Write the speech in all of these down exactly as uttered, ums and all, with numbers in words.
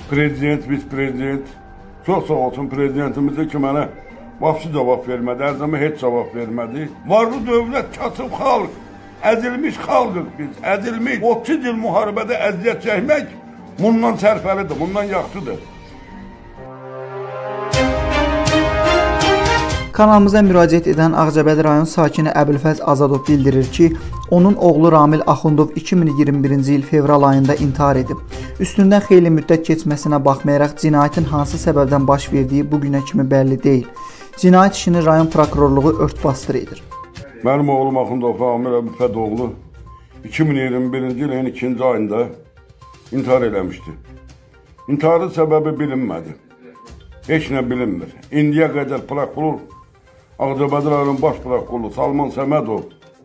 prezident, vice-prezident, çox sağ olsun prezidentimiz ki, mənə vapsi cavab vermədi, hər zaman heç cavab vermədi. Varlı dövlət, kasıb xalq, əzilmiş xalqıq biz, əzilmiş. otuz il müharibədə əziyyət çəkmək bundan sərfəlidir, bundan yaxşıdır. Kanalımıza müraciət edən Ağcabədi rayon sakini Əbülfəz Azadov bildirir ki, onun oğlu Ramil Axundov iki min iyirmi birinci il fevral ayında intihar edib. Üstündən xeyli müddət keçməsinə baxmayaraq cinayətin hansı səbəbdən baş verdiyi bugünə kimi bəlli deyil. Cinayət işini rayon prokurorluğu ört-bastır edir. Mənim oğlum Axundov Ramil Əbülfəz oğlu iki min iyirmi birinci ilin ikinci ayında intihar eləmişdi. İntiharın səbəbi bilinmədi. Heç nə bilinmir. İndiyə qədər prokuror Ağcabədi rayon baş prokuroru Salman Səmədov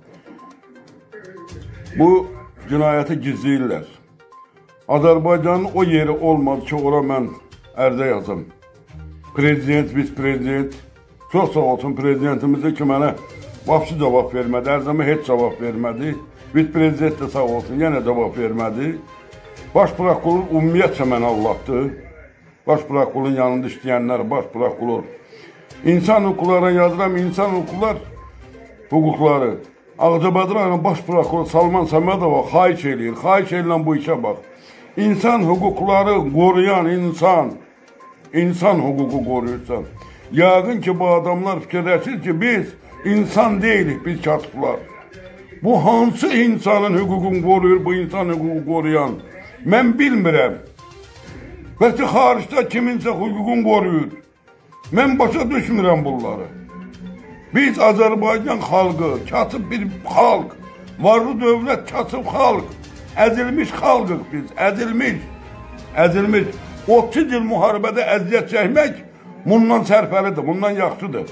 bu cinayəti gizləyirlər. Azərbaycanın o yeri olmadı ki, ora mən ərizə yazım. Prezident, vice-prezident, çox sağ olsun prezidentimiz ki, mənə vapsi cavab vermədi, hər zaman heç cavab vermədi. Vice-prezident də sağ olsun, yenə cavab vermədi. Baş prokuror ümumiyyətcə mənə allatdı. Baş prokurorun yanında işləyənlər, baş prokuror. İnsan hüquqlarına yazıram, insan hüquqlar hüquqları. Ağcabədi rayon baş prokuroru Salman Səmədova xahiş eləyir, xahiş eləyən bu işə bax. İnsan hüquqları qoruyan insan, insan hüququ qoruyursan. Yəqin ki, bu adamlar fikirləşir ki, biz insan deyilik, biz kasıblar. Bu hansı insanın hüququnu qoruyur, bu insan hüququ qoruyan? Mən bilmirəm. Bəlkə xaricdə kiminsə hüququnu qoruyur. Mən başa düşmürəm bunları. Biz Azərbaycan xalqı, kasıb bir xalq, varlı dövlət, kasıb xalq, əzilmiş xalqıq biz, əzilmiş, əzilmiş. otuz il müharibədə əziyyət çəkmək bundan sərfəlidir, bundan yaxşıdır.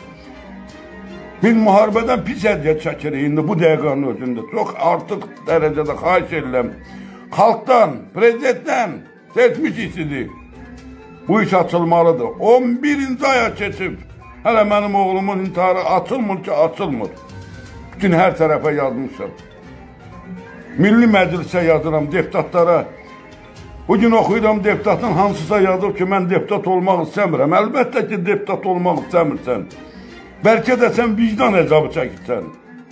Biz müharibədən pis əziyyət çəkirik indi bu dəqiqanın özündə. Çox artıq dərəcədə xahiş edirəm. Xalqdan, prezidentdən seçmiş işidir. Bu iş açılmalıdır. on birinci aya keçib, hələ mənim oğlumun intiharı açılmır ki, açılmır. Bütün hər tərəfə yazmışam. Milli Məclisə yazıram, deputatlara. Bugün oxuyuram, deputatın hansısa yazıb ki, mən deputat olmaq istəmirəm. Əlbəttə ki, deputat olmaq istəmirsən. Bəlkə də sən vicdan əzabı çəkirsən.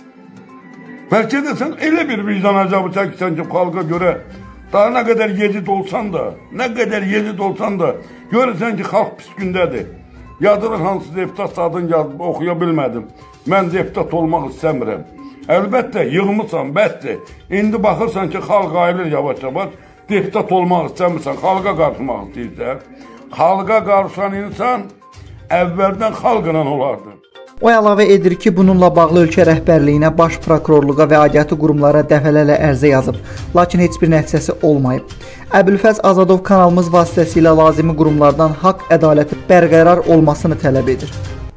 Bəlkə də sən elə bir vicdan əzabı çəkirsən ki, xalqa görə daha nə qədər yezid olsan da, nə qədər yezid olsan da, görürsən ki, xalq pis gündədir. Yazılır hansı deputat adını yazıb, oxuya bilmədim. Mən deputat olmaq istəmirəm. Əlbəttə, yığmısan, bəsdir. İndi baxırsan ki, xalq ayılır yavaş-yavaş, deputat olmaq istəmirsən, xalqa qarşımaq istəyirsən. Xalqa qarşılan insan əvvəldən xalqla olardı. O əlavə edir ki, bununla bağlı ölkə rəhbərliyinə, baş prokurorluğa və aidiyyatı qurumlara dəfələrlə ərizə yazıb, lakin heç bir nəticəsi olmayıb. Əbülfəz Azadov kanalımız vasitəsilə lazımi qurumlardan haqq ədaləti bərqərar olmasını tələb edir.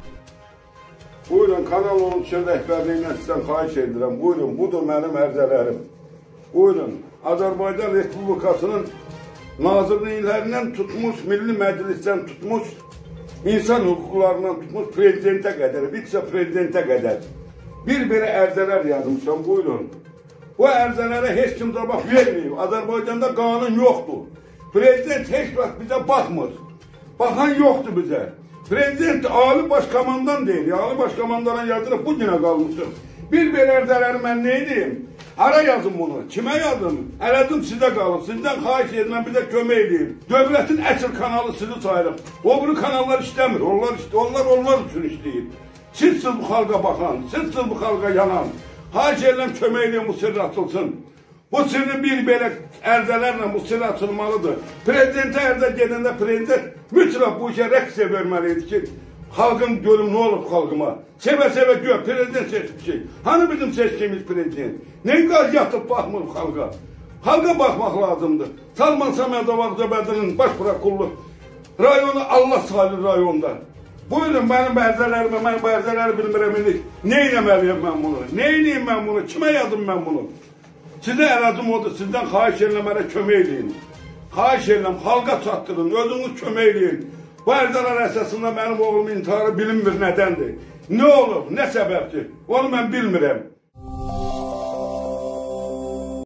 Buyurun, kanal onun üçün rəhbərliyindən sizdən xahiş edirəm. Buyurun, budur mənim ərizələrim. Buyurun, Azərbaycan Respublikasının nazirliklərindən tutmuş, Milli Məclisdən tutmuş, İnsan hüquqlarından tutmuş prezidentə qədər, vitse-prezidentə qədər bir belə ərizələr yazmışam, buyurun. Bu ərizələrə heç kim cavab verməyib. Azərbaycanda qanun yoxdur. Prezident heç vaxt bizə baxmır. Baxan yoxdur bizə. Prezident Ali Başkomandan deyil, Ali Başkomandan yazılıb bu günə qalmışım. Bir belə ərizələri mən nə edeyim? Hara yazın bunu, kimə yazın? Ələdim sizə qalıb, sizdən xahiş edirəm, bizə kömək edin. Dövlətin əsl kanalı sizi sayırıq. O bunu kanallar işləmir, onlar, onlar, onlar üçün işləyir. Sizsiz bu xalqa baxan, sizsiz bu xalqa yanan. Xahiş edirəm, kömək edin, bu sirri açılsın. Bu sirri bir belə ərzələrlə bu sirri açılmalıdır. Prezidentə ərzə gedəndə prezident mütləq bu işə rəqs verməliydi ki, xalqın görüm nə olub xalqıma. Sevə-sevə gör, prezident seçmişik. Hani bizim seçkimiz prezident? Neyin qaz yatıb baxmır xalqa? Xalqa baxmaq lazımdır. Salman Səmədov Ağcabədinin baş prokurorluğu rayonu Allah salih rayonda. Buyurun, mənim ərzələrimi, mən bu ərzələri bilmirəm indi. Ne eləməliyim mən bunu? Ne eləyim mən bunu? Kimə yazım mən bunu? Sizə əracım odur, sizdən xahiş edirəm, mənə kömək eləyin. Xahiş edirəm, xalqa çatdırın, özünüz kömək eləyin. Bu ərzələr əsasında mənim oğlumun intiharı bilinmir nədəndir. Nə olub, nə səbəbdir? Onu mən bilmirəm.